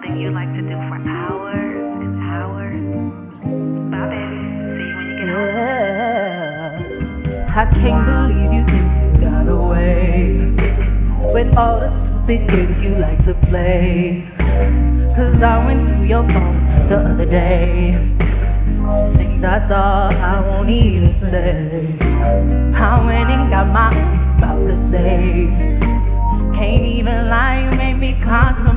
something you like to do for hours and hours. Bye, baby. See you when you get home. I can't believe you think you got away with all the stupid games you like to play. Cause I went through your phone the other day. Things I saw I won't even say. I went and got my about to say. Can't even lie, you made me contemplate.